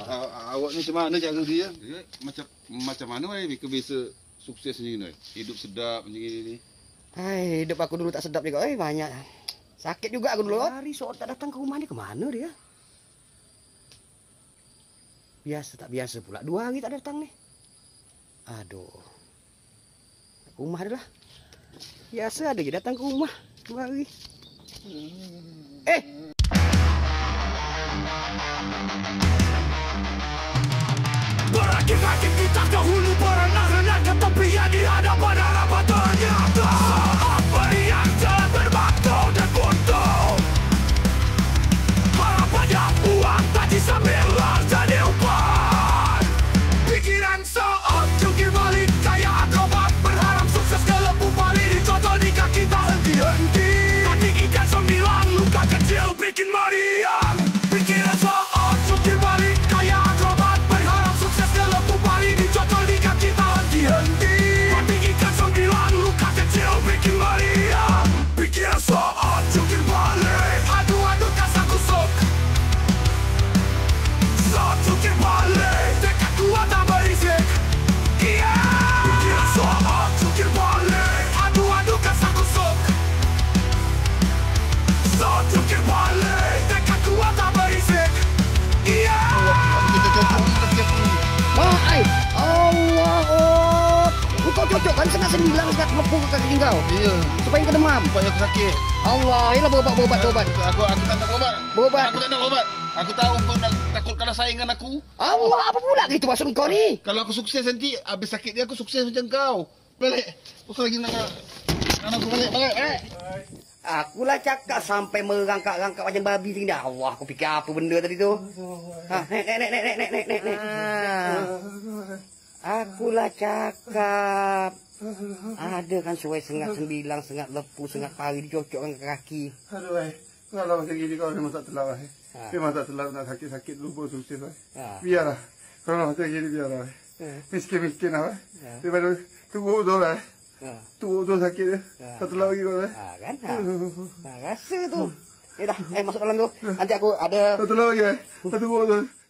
Awak ni macam mana cara dia? Macam mana Mika bisa sukses macam ni? Hidup sedap macam ni. Hai, hidup aku dulu tak sedap juga. Banyak. Sakit juga aku dulu. Hari seorang tak datang ke rumah ni, kemana dia? Biasa tak biasa pula. 2 hari tak datang ni. Aduh. Ke rumah adalah. Biasa ada je datang ke rumah 2 hari. Berakit-rakit kita dahulu berenang ke tepi yang di hadapan harapan ternyata apa yang telah berbatu dan buntu. Harapannya uang tadi sambil dan umpan. Pikiran saat jungkir balik kayak akrobat, berharap sukses kelepu balik dicontoh di kaki tak henti-henti. Tinggikan 9 luka kecil bikin meriang. Pikiran saat jungkir balik kayak akrobat, berharap sukses kelepu balik dicontoh di kaki tak henti-henti. Tinggikan 9 luka kecil bikin meriang. Pikiran saat jungkir balik, adu-adu kasar kusuk. Saat jungkir balik, tekad kuat tak berisik. Pikiran saat jungkir balik, adu-adu kasar kusuk. Saat jungkir balik, tekad kuat tak berisik. Allah, engkau cocok kan kena 9 sekat lepuk ke kaki kau. Iya. Supaya kau demam. Supaya aku sakit. Allah, ialah berobat. Aku tak nak berobat. Berobat. Aku tak nak berobat. Aku tahu kau nak takut kalah saing dengan aku. Allah, apa pula gitu maksud kau ni? Kalau aku sukses nanti, habis sakit dia aku sukses macam kau. Balik. Kau lagi nak aku balik. Akulah cakap sampai merangkak-rangkak macam babi tadi dah. Allah, aku fikir apa benda tadi tu. Nek. Akulah cakap. Ada kan suai sengat 9, sengat lepu, sengat pari dicocokkan ke kaki. Aduh, kalau macam gini kau memang tak telap. Memang tak telap nak sakit-sakit dulu pun sukses. Biarlah. Kalau macam gini biarlah. Miskin lah. Daripada tunggu betul lah. Tunggu betul sakit dia. Tak telap lagi kau. Kan? Rasa tu. Dah, masuk dalam tu. Nanti aku ada... Tak telap lagi. Tak tunggu betul.